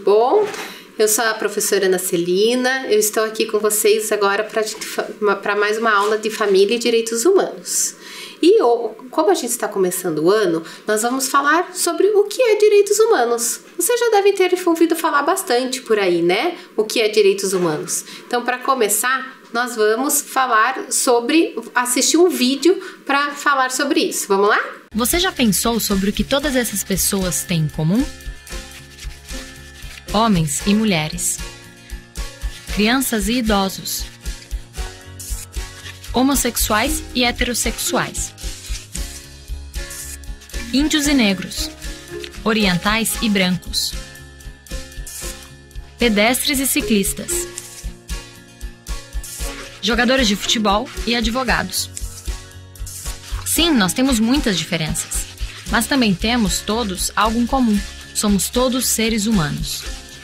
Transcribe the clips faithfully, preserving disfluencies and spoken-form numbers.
bom? Eu sou a professora Ana Celina, eu estou aqui com vocês agora para mais uma aula de Família e Direitos Humanos. E como a gente está começando o ano, nós vamos falar sobre o que é direitos humanos. Vocês já devem ter ouvido falar bastante por aí, né? O que é direitos humanos. Então, para começar, nós vamos falar sobre, assistir um vídeo para falar sobre isso. Vamos lá? Você já pensou sobre o que todas essas pessoas têm em comum? Homens e mulheres, crianças e idosos, homossexuais e heterossexuais, índios e negros, orientais e brancos, pedestres e ciclistas, jogadores de futebol e advogados. Sim, nós temos muitas diferenças, mas também temos todos algo em comum. Somos todos seres humanos.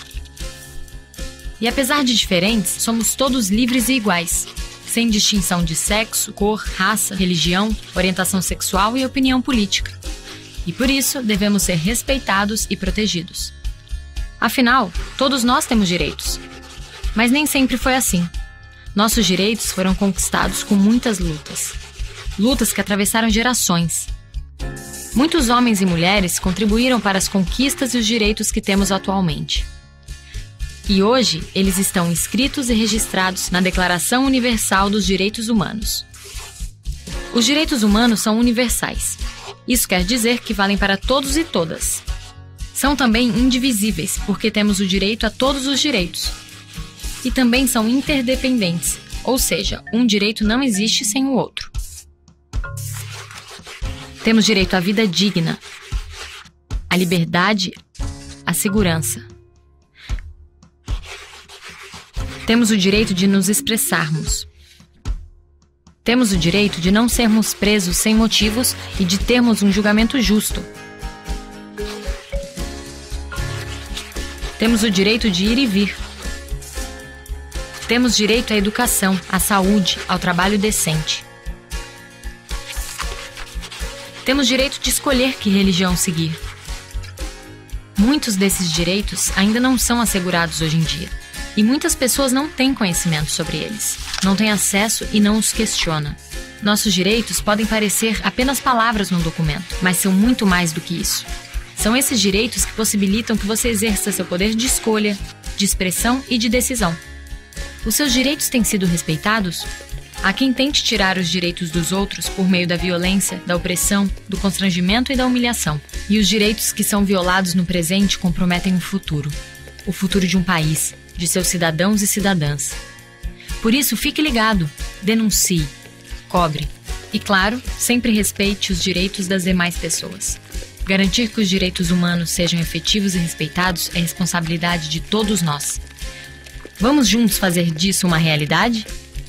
E apesar de diferentes, somos todos livres e iguais, sem distinção de sexo, cor, raça, religião, orientação sexual e opinião política. E por isso, devemos ser respeitados e protegidos. Afinal, todos nós temos direitos. Mas nem sempre foi assim. Nossos direitos foram conquistados com muitas lutas. Lutas que atravessaram gerações. Muitos homens e mulheres contribuíram para as conquistas e os direitos que temos atualmente. E hoje, eles estão inscritos e registrados na Declaração Universal dos Direitos Humanos. Os direitos humanos são universais. Isso quer dizer que valem para todos e todas. São também indivisíveis, porque temos o direito a todos os direitos. E também são interdependentes, ou seja, um direito não existe sem o outro. Temos direito à vida digna, à liberdade, à segurança. Temos o direito de nos expressarmos. Temos o direito de não sermos presos sem motivos e de termos um julgamento justo. Temos o direito de ir e vir. Temos direito à educação, à saúde, ao trabalho decente. Temos direito de escolher que religião seguir. Muitos desses direitos ainda não são assegurados hoje em dia. E muitas pessoas não têm conhecimento sobre eles, não têm acesso e não os questionam. Nossos direitos podem parecer apenas palavras num documento, mas são muito mais do que isso. São esses direitos que possibilitam que você exerça seu poder de escolha, de expressão e de decisão. Os seus direitos têm sido respeitados? Há quem tente tirar os direitos dos outros por meio da violência, da opressão, do constrangimento e da humilhação. E os direitos que são violados no presente comprometem o futuro. O futuro de um país, de seus cidadãos e cidadãs. Por isso, fique ligado, denuncie, cobre. E, claro, sempre respeite os direitos das demais pessoas. Garantir que os direitos humanos sejam efetivos e respeitados é responsabilidade de todos nós. Vamos juntos fazer disso uma realidade?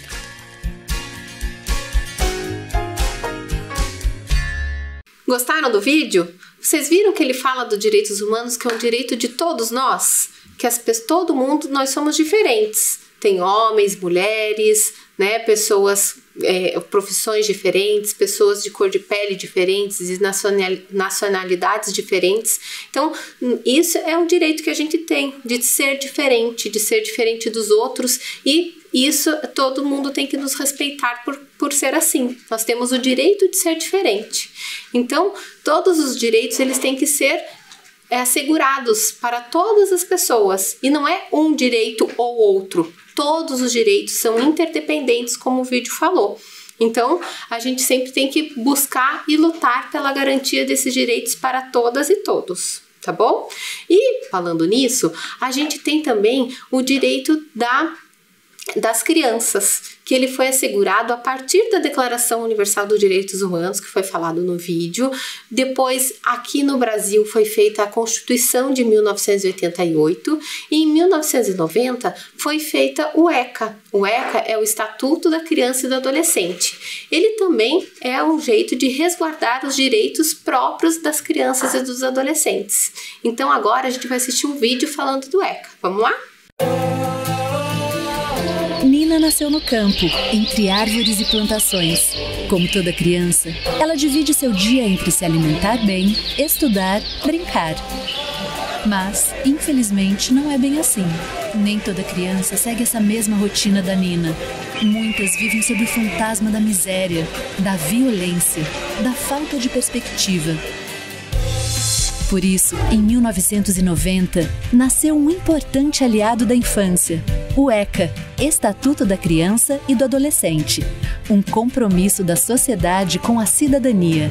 Gostaram do vídeo? Vocês viram que ele fala dos direitos humanos, que é um direito de todos nós? Que as, todo mundo, nós somos diferentes. Tem homens, mulheres, né, pessoas, é, profissões diferentes, pessoas de cor de pele diferentes, de nacionalidades diferentes. Então, isso é um direito que a gente tem, de ser diferente, de ser diferente dos outros, e isso todo mundo tem que nos respeitar por, por ser assim. Nós temos o direito de ser diferente. Então, todos os direitos eles têm que ser é, assegurados para todas as pessoas. E não é um direito ou outro. Todos os direitos são interdependentes, como o vídeo falou. Então, a gente sempre tem que buscar e lutar pela garantia desses direitos para todas e todos. Tá bom? E, falando nisso, a gente tem também o direito da... das crianças, que ele foi assegurado a partir da Declaração Universal dos Direitos Humanos, que foi falado no vídeo. Depois, aqui no Brasil, foi feita a Constituição de mil novecentos e oitenta e oito e em mil novecentos e noventa foi feita o ECA. O ECA é o Estatuto da Criança e do Adolescente. Ele também é um jeito de resguardar os direitos próprios das crianças e dos adolescentes. Então, agora a gente vai assistir um vídeo falando do ECA. Vamos lá? Nina nasceu no campo, entre árvores e plantações. Como toda criança, ela divide seu dia entre se alimentar bem, estudar, brincar. Mas, infelizmente, não é bem assim. Nem toda criança segue essa mesma rotina da Nina. Muitas vivem sob o fantasma da miséria, da violência, da falta de perspectiva. Por isso, em mil novecentos e noventa, nasceu um importante aliado da infância, o ECA, Estatuto da Criança e do Adolescente, um compromisso da sociedade com a cidadania.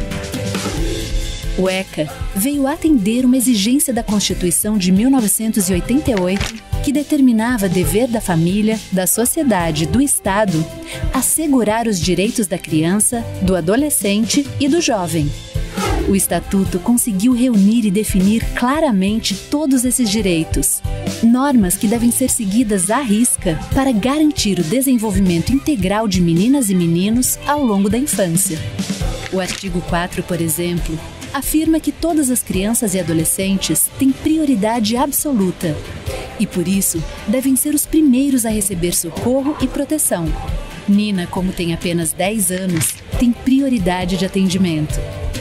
O ECA veio atender uma exigência da Constituição de mil novecentos e oitenta e oito, que determinava dever da família, da sociedade, do Estado, assegurar os direitos da criança, do adolescente e do jovem. O Estatuto conseguiu reunir e definir claramente todos esses direitos, normas que devem ser seguidas à risca para garantir o desenvolvimento integral de meninas e meninos ao longo da infância. O artigo quatro, por exemplo, afirma que todas as crianças e adolescentes têm prioridade absoluta e, por isso, devem ser os primeiros a receber socorro e proteção. Nina, como tem apenas dez anos, tem prioridade de atendimento.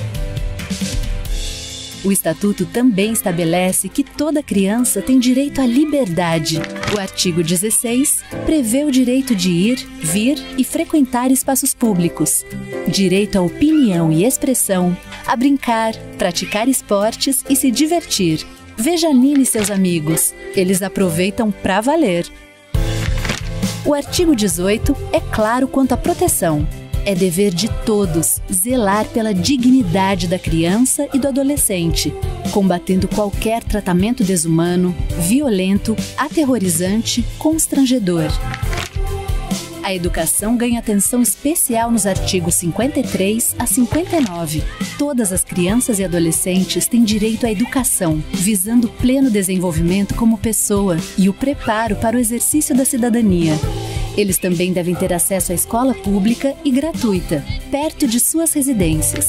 O Estatuto também estabelece que toda criança tem direito à liberdade. O artigo dezesseis prevê o direito de ir, vir e frequentar espaços públicos, direito à opinião e expressão, a brincar, praticar esportes e se divertir. Veja a Nina e seus amigos, eles aproveitam pra valer. O artigo dezoito é claro quanto à proteção. É dever de todos zelar pela dignidade da criança e do adolescente, combatendo qualquer tratamento desumano, violento, aterrorizante, constrangedor. A educação ganha atenção especial nos artigos cinquenta e três a cinquenta e nove. Todas as crianças e adolescentes têm direito à educação, visando o pleno desenvolvimento como pessoa e o preparo para o exercício da cidadania. Eles também devem ter acesso à escola pública e gratuita, perto de suas residências.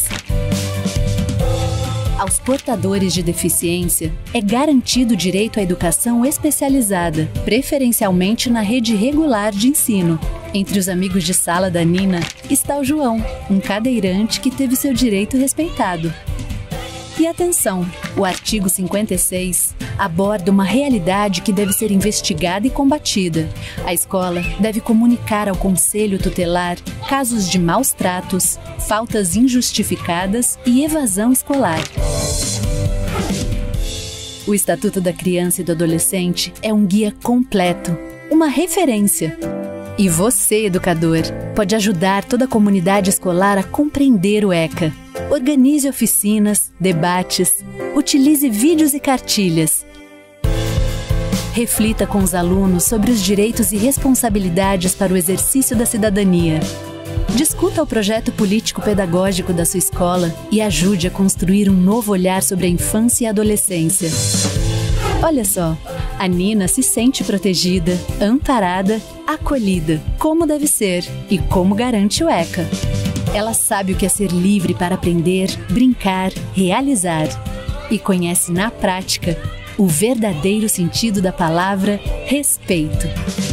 Aos portadores de deficiência é garantido o direito à educação especializada, preferencialmente na rede regular de ensino. Entre os amigos de sala da Nina está o João, um cadeirante que teve seu direito respeitado. E atenção, o artigo cinquenta e seis aborda uma realidade que deve ser investigada e combatida. A escola deve comunicar ao conselho tutelar casos de maus tratos, faltas injustificadas e evasão escolar. O Estatuto da Criança e do Adolescente é um guia completo, uma referência. E você, educador, pode ajudar toda a comunidade escolar a compreender o ECA. Organize oficinas, debates, utilize vídeos e cartilhas. Reflita com os alunos sobre os direitos e responsabilidades para o exercício da cidadania. Discuta o projeto político-pedagógico da sua escola e ajude a construir um novo olhar sobre a infância e a adolescência. Olha só, a Nina se sente protegida, amparada, acolhida, como deve ser e como garante o ECA. Ela sabe o que é ser livre para aprender, brincar, realizar. E conhece na prática o verdadeiro sentido da palavra respeito.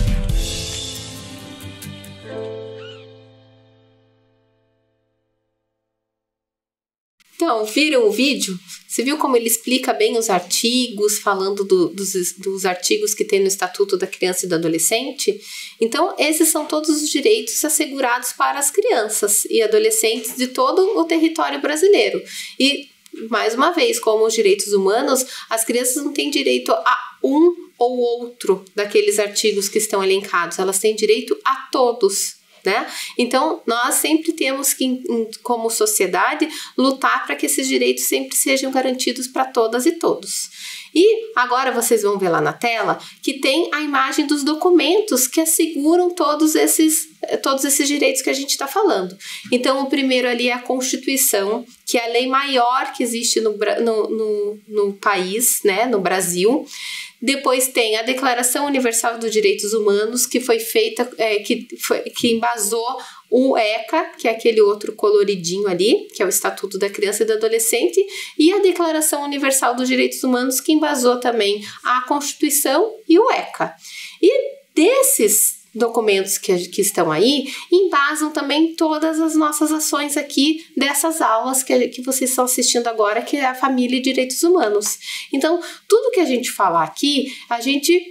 Então, viram o vídeo? Você viu como ele explica bem os artigos, falando do, dos, dos artigos que tem no Estatuto da Criança e do Adolescente? Então, esses são todos os direitos assegurados para as crianças e adolescentes de todo o território brasileiro. E, mais uma vez, como os direitos humanos, as crianças não têm direito a um ou outro daqueles artigos que estão elencados, elas têm direito a todos. Né? Então, nós sempre temos que, como sociedade, lutar para que esses direitos sempre sejam garantidos para todas e todos. E agora vocês vão ver lá na tela que tem a imagem dos documentos que asseguram todos esses, todos esses direitos que a gente está falando. Então, o primeiro ali é a Constituição, que é a lei maior que existe no, no, no, no país, né? No Brasil. Depois tem a Declaração Universal dos Direitos Humanos, que foi feita, é, que, foi, que embasou o ECA, que é aquele outro coloridinho ali, que é o Estatuto da Criança e do Adolescente, e a Declaração Universal dos Direitos Humanos, que embasou também a Constituição e o ECA. E desses documentos que, que estão aí embasam também todas as nossas ações aqui dessas aulas que, que vocês estão assistindo agora, que é a Família e Direitos Humanos. Então, tudo que a gente falar aqui, a gente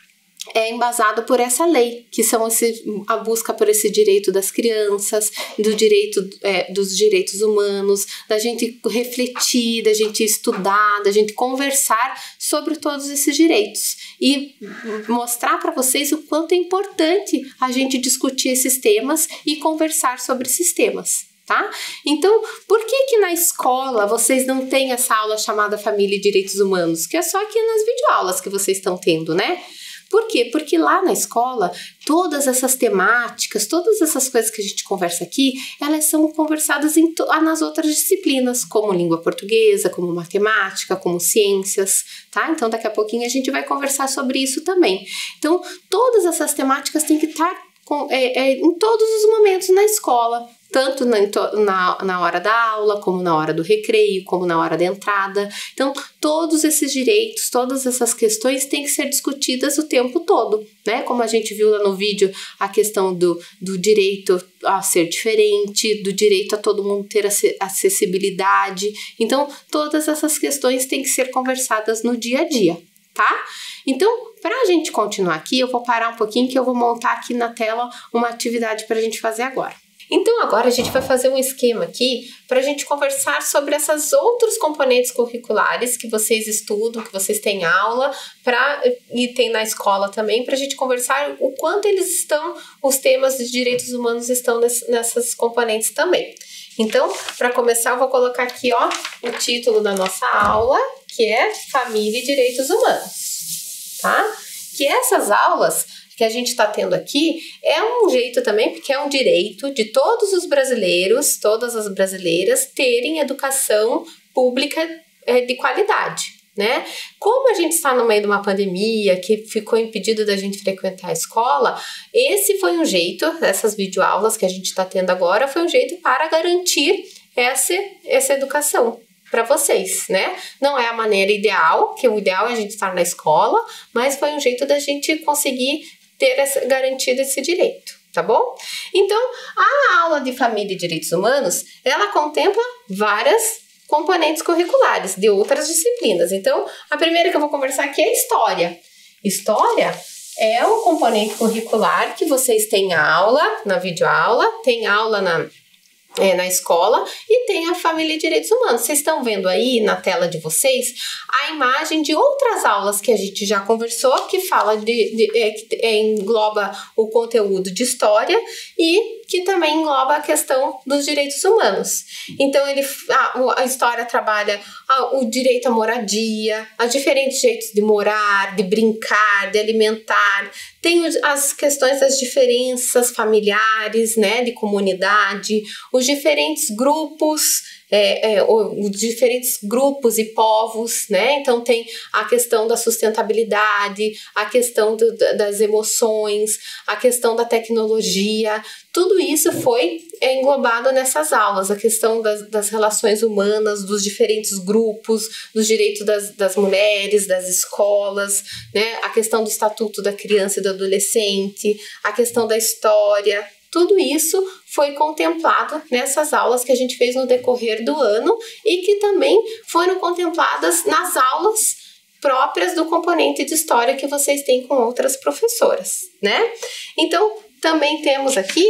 é embasado por essa lei, que são esse, a busca por esse direito das crianças, do direito, é, dos direitos humanos, da gente refletir, da gente estudar, da gente conversar sobre todos esses direitos e mostrar para vocês o quanto é importante a gente discutir esses temas e conversar sobre esses temas. Tá? Então, por que que na escola vocês não têm essa aula chamada Família e Direitos Humanos? Que é só aqui nas videoaulas que vocês estão tendo, né? Por quê? Porque lá na escola, todas essas temáticas, todas essas coisas que a gente conversa aqui, elas são conversadas em nas outras disciplinas, como língua portuguesa, como matemática, como ciências, tá? Então, daqui a pouquinho a gente vai conversar sobre isso também. Então, todas essas temáticas têm que estar com, é, é, em todos os momentos na escola, tanto na, na, na hora da aula, como na hora do recreio, como na hora da entrada. Então, todos esses direitos, todas essas questões têm que ser discutidas o tempo todo, né? Como a gente viu lá no vídeo, a questão do, do direito a ser diferente, do direito a todo mundo ter acessibilidade. Então, todas essas questões têm que ser conversadas no dia a dia, tá? Então, para a gente continuar aqui, eu vou parar um pouquinho que eu vou montar aqui na tela uma atividade para a gente fazer agora. Então, agora a gente vai fazer um esquema aqui para a gente conversar sobre esses outros componentes curriculares que vocês estudam, que vocês têm aula pra, e tem na escola também, para a gente conversar o quanto eles estão, os temas de direitos humanos estão ness, nessas componentes também. Então, para começar, eu vou colocar aqui ó, o título da nossa aula, que é Família e Direitos Humanos, tá? Que essas aulas que a gente está tendo aqui é um jeito também, porque é um direito de todos os brasileiros, todas as brasileiras, terem educação pública é, de qualidade, né? Como a gente está no meio de uma pandemia, que ficou impedido da gente frequentar a escola, esse foi um jeito, essas videoaulas que a gente está tendo agora, foi um jeito para garantir essa, essa educação para vocês, né? Não é a maneira ideal, que o ideal é a gente estar na escola, mas foi um jeito da gente conseguir ter essa, garantido esse direito, tá bom? Então, a aula de Família e Direitos Humanos, ela contempla várias componentes curriculares de outras disciplinas. Então, a primeira que eu vou conversar aqui é História. História é um componente curricular que vocês têm aula na videoaula, tem aula na É, na escola e tem a Família e Direitos Humanos. Vocês estão vendo aí na tela de vocês a imagem de outras aulas que a gente já conversou, que fala de, de é, que é, engloba o conteúdo de história e que também engloba a questão dos direitos humanos. Então, ele, a, a história trabalha a, o direito à moradia, os diferentes jeitos de morar, de brincar, de alimentar. Tem as questões das diferenças familiares, né, de comunidade, os diferentes grupos, é, é, os diferentes grupos e povos, né? Então tem a questão da sustentabilidade, a questão do, das emoções, a questão da tecnologia. Tudo isso foi é, englobado nessas aulas, a questão das, das relações humanas, dos diferentes grupos, dos direitos das, das mulheres, das escolas, né? A questão do Estatuto da Criança e do Adolescente, a questão da história. Tudo isso foi contemplado nessas aulas que a gente fez no decorrer do ano e que também foram contempladas nas aulas próprias do componente de história que vocês têm com outras professoras, né? Então, também temos aqui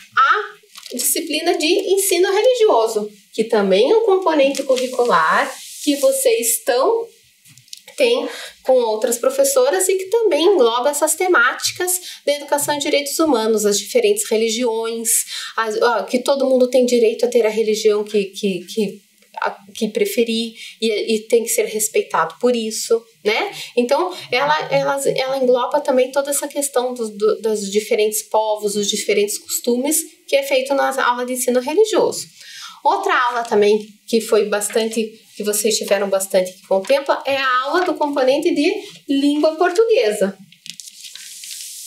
a disciplina de ensino religioso, que também é um componente curricular que vocês estão tem com outras professoras e que também engloba essas temáticas da educação e direitos humanos, as diferentes religiões, as, ó, que todo mundo tem direito a ter a religião que, que, que, a, que preferir e, e tem que ser respeitado por isso, né? Então, ela, ela, ela engloba também toda essa questão do, do, dos diferentes povos, dos diferentes costumes que é feito na aula de ensino religioso. Outra aula também que foi bastante, que vocês tiveram bastante que contempla, é a aula do componente de língua portuguesa.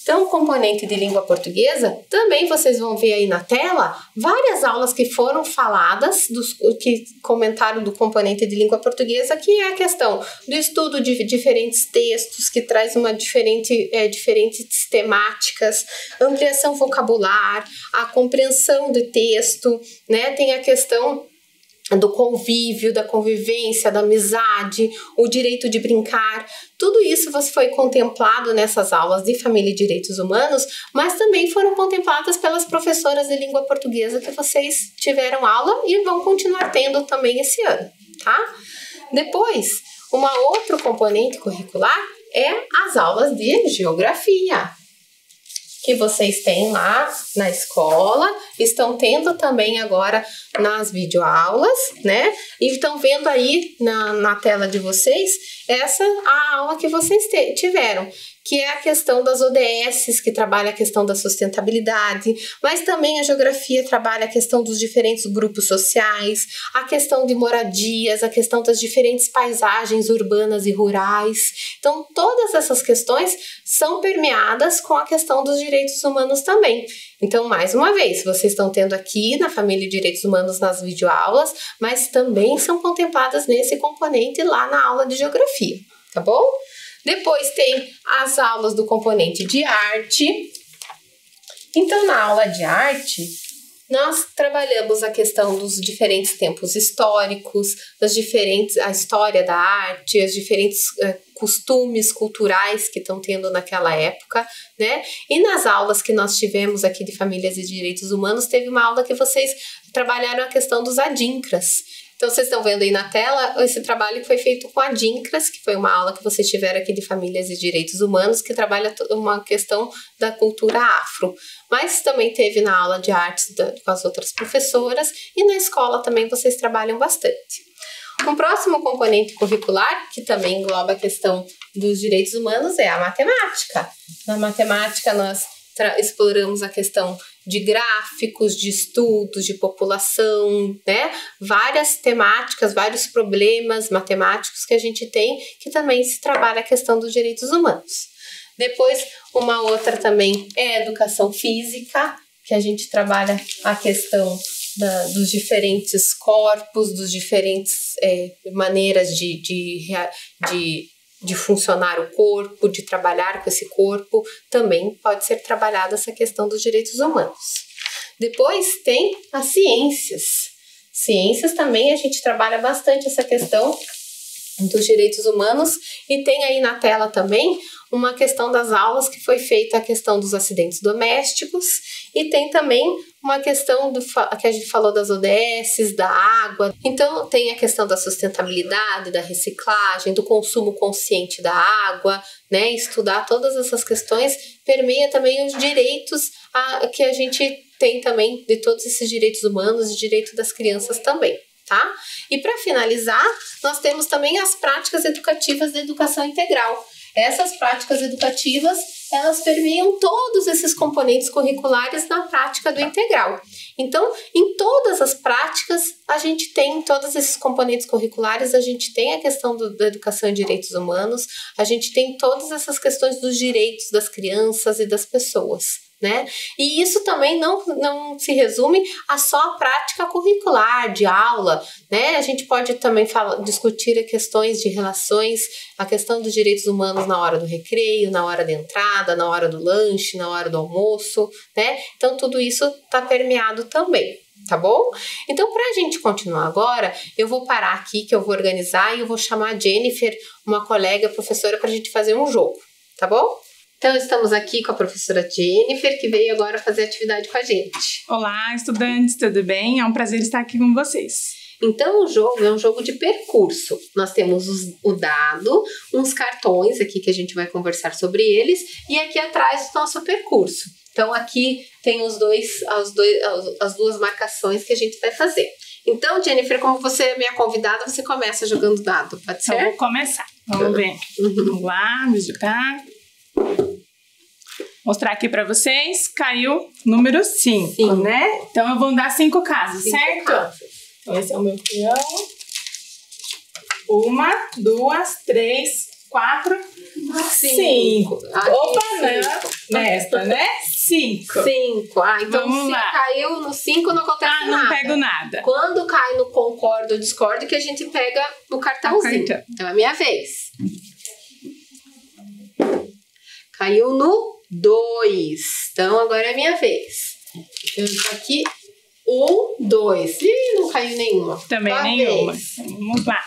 Então, o componente de língua portuguesa, também vocês vão ver aí na tela várias aulas que foram faladas, dos, que comentaram do componente de língua portuguesa, que é a questão do estudo de diferentes textos, que traz uma diferente, é, diferentes temáticas, ampliação vocabular, a compreensão do texto, né? Tem a questão do convívio, da convivência, da amizade, o direito de brincar. Tudo isso foi contemplado nessas aulas de Família e Direitos Humanos, mas também foram contempladas pelas professoras de língua portuguesa que vocês tiveram aula e vão continuar tendo também esse ano, tá? Depois, um outro componente curricular é as aulas de geografia, que vocês têm lá na escola, estão tendo também agora nas videoaulas, né? E estão vendo aí na, na tela de vocês essa a aula que vocês te, tiveram, que é a questão das O D Ss, que trabalha a questão da sustentabilidade, mas também a geografia trabalha a questão dos diferentes grupos sociais, a questão de moradias, a questão das diferentes paisagens urbanas e rurais. Então, todas essas questões são permeadas com a questão dos direitos humanos também. Então, mais uma vez, vocês estão tendo aqui na Família e Direitos Humanos nas videoaulas, mas também são contempladas nesse componente lá na aula de geografia, tá bom? Depois tem as aulas do componente de arte. Então, na aula de arte, nós trabalhamos a questão dos diferentes tempos históricos, das diferentes, a história da arte, os diferentes uh, costumes culturais que estão tendo naquela época, né? E nas aulas que nós tivemos aqui de Famílias e Direitos Humanos, teve uma aula que vocês trabalharam a questão dos adincras. Então, vocês estão vendo aí na tela esse trabalho que foi feito com a Adincras, que foi uma aula que vocês tiveram aqui de Famílias e Direitos Humanos, que trabalha uma questão da cultura afro. Mas também teve na aula de artes da, com as outras professoras, e na escola também vocês trabalham bastante. Um próximo componente curricular, que também engloba a questão dos direitos humanos, é a matemática. Na matemática, nós exploramos a questão de gráficos, de estudos, de população, né? Várias temáticas, vários problemas matemáticos que a gente tem, que também se trabalha a questão dos direitos humanos. Depois, uma outra também é a educação física, que a gente trabalha a questão da, dos diferentes corpos, dos diferentes é, maneiras de, de, de de funcionar o corpo, de trabalhar com esse corpo, também pode ser trabalhada essa questão dos direitos humanos. Depois tem as ciências. Ciências também a gente trabalha bastante essa questão dos direitos humanos, e tem aí na tela também uma questão das aulas que foi feita a questão dos acidentes domésticos, e tem também uma questão do, que a gente falou das O D Ss, da água. Então tem a questão da sustentabilidade, da reciclagem, do consumo consciente da água, né? Estudar todas essas questões permeia também os direitos a, que a gente tem também, de todos esses direitos humanos e direito das crianças também. Tá? E para finalizar, nós temos também as práticas educativas da educação integral. Essas práticas educativas, elas permeiam todos esses componentes curriculares na prática do integral. Então, em todas as práticas, a gente tem, em todos esses componentes curriculares, a gente tem a questão do, da educação e direitos humanos, a gente tem todas essas questões dos direitos das crianças e das pessoas, né? E isso também não, não se resume a só a prática curricular de aula, né? A gente pode também falar, discutir questões de relações, a questão dos direitos humanos na hora do recreio, na hora da entrada, na hora do lanche, na hora do almoço, né? Então tudo isso está permeado também, tá bom? Então, para a gente continuar agora, eu vou parar aqui, que eu vou organizar, e eu vou chamar a Jennifer, uma colega professora, para a gente fazer um jogo, tá bom? Então, estamos aqui com a professora Jennifer, que veio agora fazer atividade com a gente. Olá, estudantes, tudo bem? É um prazer estar aqui com vocês. Então, o jogo é um jogo de percurso. Nós temos os, o dado, uns cartões aqui que a gente vai conversar sobre eles, e aqui atrás o nosso percurso. Então, aqui tem os dois, as, dois, as duas marcações que a gente vai fazer. Então, Jennifer, como você é minha convidada, você começa jogando dado, pode ser? Então, vou começar. Vamos ver. Uhum. Vamos lá, digitar. Mostrar aqui pra vocês, caiu número cinco, né? Então eu vou dar cinco casos, cinco certo? Casos. Então esse é o meu peão. Uma, duas, três, quatro, Cinco. cinco. Aqui, Opa, cinco. não. Nesta, né? Cinco. Cinco. Ah, então Vamos se lá. caiu no cinco, não acontece Ah, não nada. pego nada. Quando cai no concordo ou discordo, que a gente pega o cartãozinho. O cartão. Então é a minha vez. Caiu no dois. Então agora é a minha vez. Eu tô aqui um, dois. Ih, não caiu nenhuma. Também Tua nenhuma. vez. Vamos lá.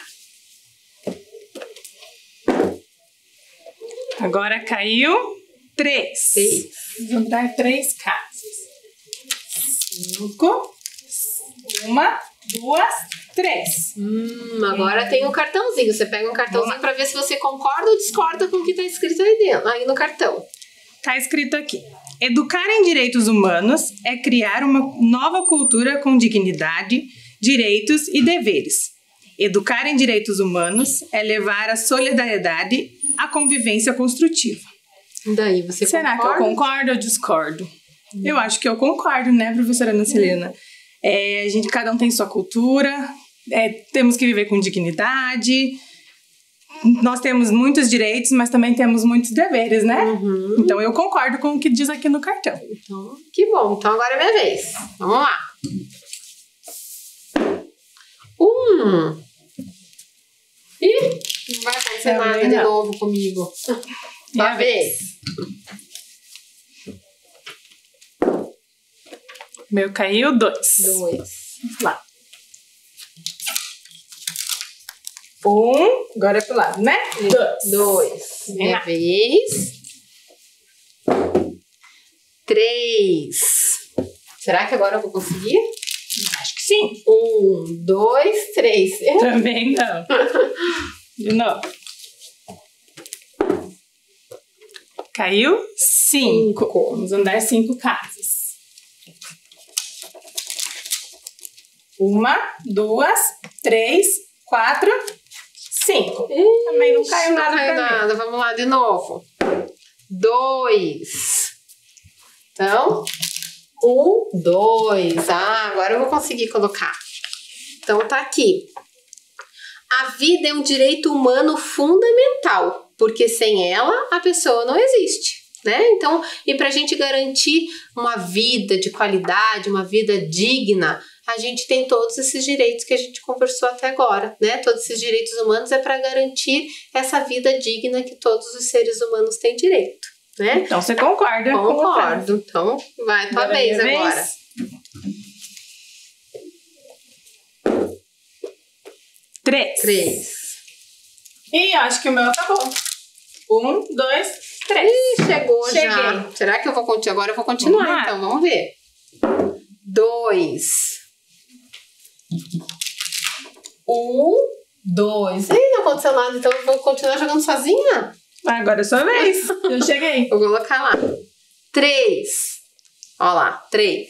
Agora caiu três. Três. Vamos dar três casas. Cinco. Uma, duas, três. Hum, agora tem um cartãozinho. Você pega um cartãozinho para ver se você concorda ou discorda com o que está escrito aí dentro, aí no cartão. Tá escrito aqui. Educar em direitos humanos é criar uma nova cultura com dignidade, direitos e deveres. Educar em direitos humanos é levar a solidariedade à convivência construtiva. E daí, você Será concorda? que eu concordo ou discordo? Hum. Eu acho que eu concordo, né, professora Ana Celina? Hum. É, a gente, cada um tem sua cultura, é, temos que viver com dignidade. Nós temos muitos direitos, mas também temos muitos deveres, né? Uhum. Então eu concordo com o que diz aqui no cartão. Então, que bom. Então agora é minha vez. Vamos lá. Um. Ih, não vai acontecer Também nada de não. novo comigo. Minha Tua vez. Meu caiu dois. Dois. Vamos lá. Um, agora é pro lado, né? Dois. Dois. Minha lá. vez. Três. Será que agora eu vou conseguir? Acho que sim. Um, dois, três. Também não. De novo. Caiu cinco. Cinco. Vamos andar cinco casas. Uma, duas, três, quatro, cinco. Ixi, Também não caiu nada Não caiu pra mim. nada. Vamos lá de novo. Dois. Então, um, dois. Ah, agora eu vou conseguir colocar. Então, tá aqui. A vida é um direito humano fundamental, porque sem ela, a pessoa não existe, né? Então, e pra gente garantir uma vida de qualidade, uma vida digna, a gente tem todos esses direitos que a gente conversou até agora, né? Todos esses direitos humanos é para garantir essa vida digna que todos os seres humanos têm direito, né? Então você concorda? Concordo. Então, vai tua Agora vez minha agora. vez. Três. Três. E acho que o meu acabou. Um, dois, três. Ih, chegou Cheguei. já. Será que eu vou continuar? Agora eu vou continuar, Vamos lá. então. Vamos ver. Dois. Um, dois. Ih, não aconteceu nada, então eu vou continuar jogando sozinha? Agora é sua vez. Eu cheguei. Vou colocar lá. Três. Ó lá, três.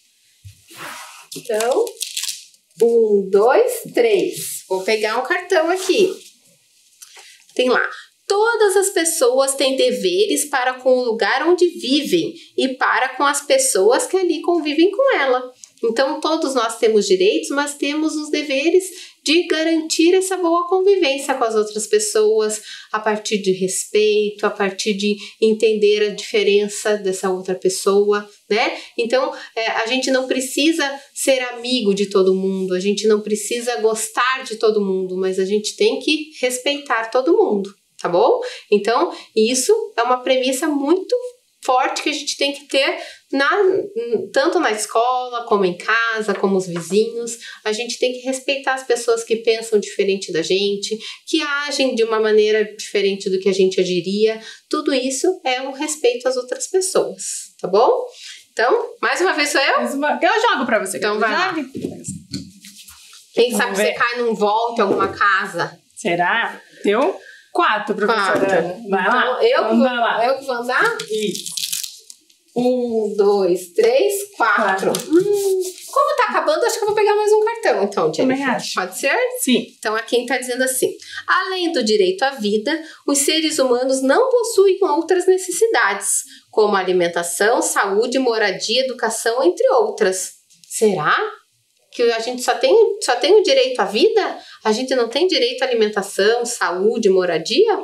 Então, um, dois, três. Vou pegar um cartão aqui. Tem lá. Todas as pessoas têm deveres para com o lugar onde vivem e para com as pessoas que ali convivem com ela. Então, todos nós temos direitos, mas temos os deveres de garantir essa boa convivência com as outras pessoas, a partir de respeito, a partir de entender a diferença dessa outra pessoa, né? Então, é, a gente não precisa ser amigo de todo mundo, a gente não precisa gostar de todo mundo, mas a gente tem que respeitar todo mundo, tá bom? Então, isso é uma premissa muito forte que a gente tem que ter na, tanto na escola, como em casa, como os vizinhos. A gente tem que respeitar as pessoas que pensam diferente da gente, que agem de uma maneira diferente do que a gente agiria. Tudo isso é um respeito às outras pessoas, tá bom? Então, mais uma vez sou eu? Mais uma- Eu jogo pra você. Então Quer vai lá. jogue? Quem Vamos sabe você ver. cai num volta em alguma casa. Será? Deu quatro, professora. Quatro. Ana. Vai lá. Então, eu, que Vamos vou, lá. eu que vou andar? Isso. Um, dois, três, quatro. Quatro. Hum, como tá acabando, acho que eu vou pegar mais um cartão, então, Também Jennifer. acho. Pode ser? Sim. Então, aqui tá dizendo assim: além do direito à vida, os seres humanos não possuem outras necessidades, como alimentação, saúde, moradia, educação, entre outras. Será que a gente só tem, só tem o direito à vida? A gente não tem direito à alimentação, saúde, moradia?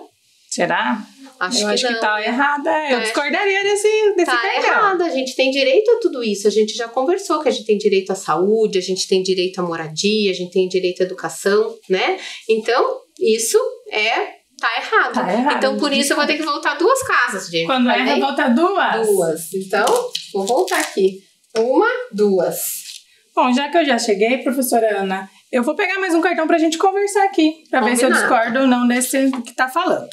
Será? Acho eu que acho não. que tá errada. Eu Tá, discordaria desse, desse Tá cartão. errado, a gente tem direito a tudo isso, a gente já conversou que a gente tem direito à saúde, a gente tem direito à moradia, a gente tem direito à educação, né? Então, isso é... Tá errado. Tá errado. Então, por isso, eu vou ter que voltar duas casas, gente. Quando Tá erra, bem? volta duas. Duas. Então, vou voltar aqui. Uma, duas. Bom, já que eu já cheguei, professora Ana, eu vou pegar mais um cartão pra gente conversar aqui, pra ver se eu Combinado. discordo ou não desse que tá falando.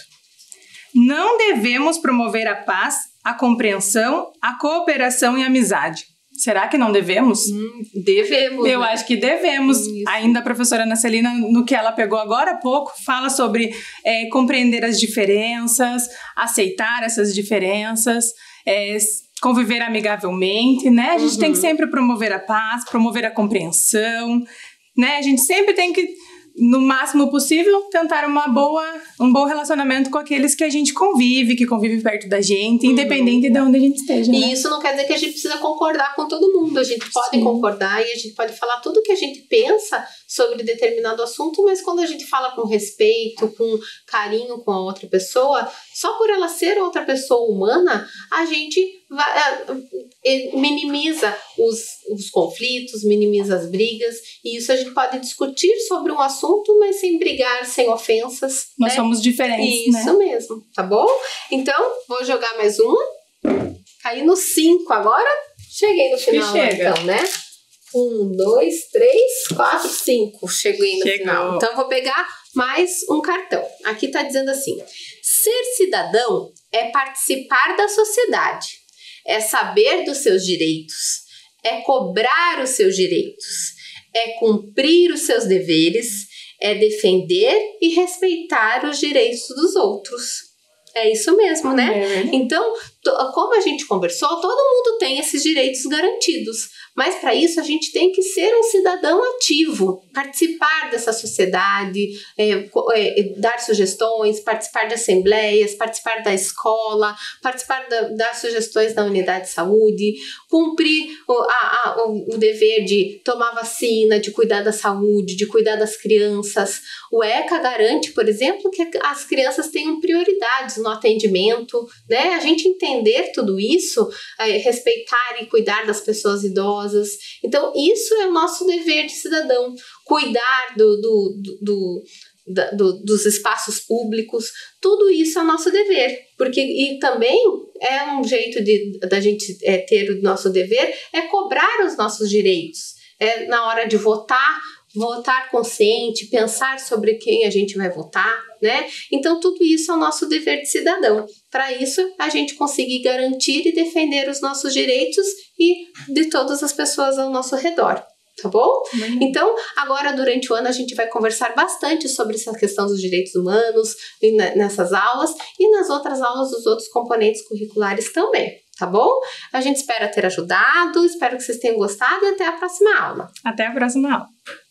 Não devemos promover a paz, a compreensão, a cooperação e a amizade. Será que não devemos? Hum, devemos. Eu né? acho que devemos. Isso. Ainda a professora Ana Celina, no que ela pegou agora há pouco, fala sobre é, compreender as diferenças, aceitar essas diferenças, é, conviver amigavelmente, né? A gente Uhum. tem que sempre promover a paz, promover a compreensão, né? A gente sempre tem que, no máximo possível, tentar uma boa, um bom relacionamento com aqueles que a gente convive, que convive perto da gente, independente de onde a gente esteja, né? E isso não quer dizer que a gente precisa concordar com todo mundo. A gente pode Sim. concordar e a gente pode falar tudo que a gente pensa sobre determinado assunto, mas quando a gente fala com respeito, com carinho com a outra pessoa, só por ela ser outra pessoa humana, a gente vai, eh, minimiza os, os conflitos, minimiza as brigas, e isso a gente pode discutir sobre um assunto, mas sem brigar, sem ofensas. Nós né? somos diferentes, né? Isso mesmo, tá bom? Então, vou jogar mais uma. Caí no cinco agora. Cheguei no final, chega. então, né? Um, dois, três, quatro, cinco. Cheguei no Chegou. final. Então, vou pegar mais um cartão. Aqui tá dizendo assim: ser cidadão é participar da sociedade, é saber dos seus direitos, é cobrar os seus direitos, é cumprir os seus deveres, é defender e respeitar os direitos dos outros. É isso mesmo, né? É. Então, to- como a gente conversou, todo mundo tem esses direitos garantidos. Mas para isso a gente tem que ser um cidadão ativo, participar dessa sociedade, é, co- é, dar sugestões, participar de assembleias, participar da escola, participar da, das sugestões da unidade de saúde, cumprir o, a- a- o, o dever de tomar vacina, de cuidar da saúde, de cuidar das crianças. O ECA garante, por exemplo, que as crianças tenham prioridades no atendimento, né? A gente entender tudo isso, é, respeitar e cuidar das pessoas idosas. Então, isso é o nosso dever de cidadão, cuidar do, do, do, do, da- do- dos espaços públicos, tudo isso é o nosso dever, porque e também é um jeito de da gente é, ter o nosso dever, é cobrar os nossos direitos, é na hora de votar, votar consciente, pensar sobre quem a gente vai votar, né? Então, tudo isso é o nosso dever de cidadão. Para isso, a gente conseguir garantir e defender os nossos direitos e de todas as pessoas ao nosso redor, tá bom? Uhum. Então, agora, durante o ano, a gente vai conversar bastante sobre essa questão dos direitos humanos e na- nessas aulas e nas outras aulas dos outros componentes curriculares também, tá bom? A gente espera ter ajudado, espero que vocês tenham gostado e até a próxima aula. Até a próxima aula.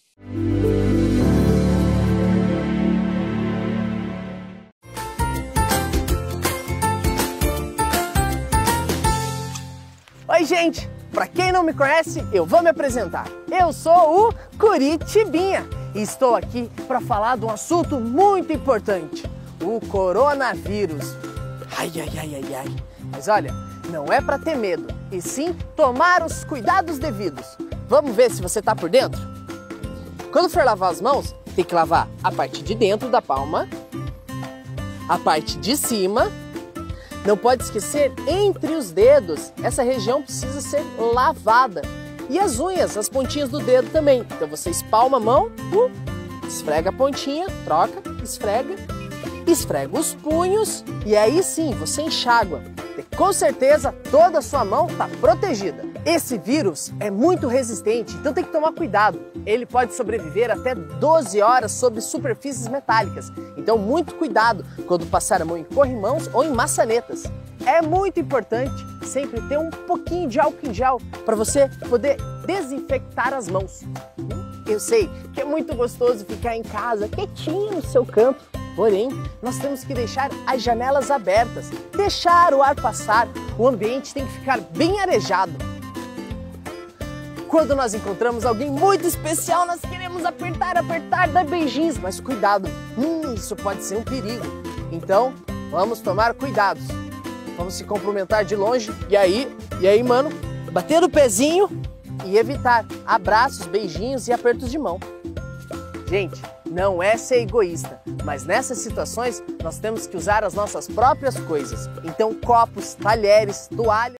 Oi, gente! Pra quem não me conhece, eu vou me apresentar. Eu sou o Curitibinha e estou aqui para falar de um assunto muito importante, o coronavírus. Ai, ai, ai, ai, ai. Mas olha, não é para ter medo, e sim tomar os cuidados devidos. Vamos ver se você tá por dentro? Quando for lavar as mãos, tem que lavar a parte de dentro da palma, a parte de cima. Não pode esquecer entre os dedos, essa região precisa ser lavada. E as unhas, as pontinhas do dedo também. Então você espalma a mão, uh, esfrega a pontinha, troca, esfrega, esfrega os punhos e aí sim você enxágua. E com certeza toda a sua mão está protegida. Esse vírus é muito resistente, então tem que tomar cuidado. Ele pode sobreviver até doze horas sobre superfícies metálicas. Então muito cuidado quando passar a mão em corrimãos ou em maçanetas. É muito importante sempre ter um pouquinho de álcool em gel para você poder desinfectar as mãos. Eu sei que é muito gostoso ficar em casa, quietinho no seu canto. Porém, nós temos que deixar as janelas abertas, deixar o ar passar, o ambiente tem que ficar bem arejado. Quando nós encontramos alguém muito especial, nós queremos apertar, apertar, dar beijinhos, mas cuidado, hum, isso pode ser um perigo. Então, vamos tomar cuidados. Vamos se cumprimentar de longe. E aí, e aí, mano? Bater o pezinho e evitar abraços, beijinhos e apertos de mão. Gente, não é ser egoísta, mas nessas situações nós temos que usar as nossas próprias coisas. Então, copos, talheres, toalhas...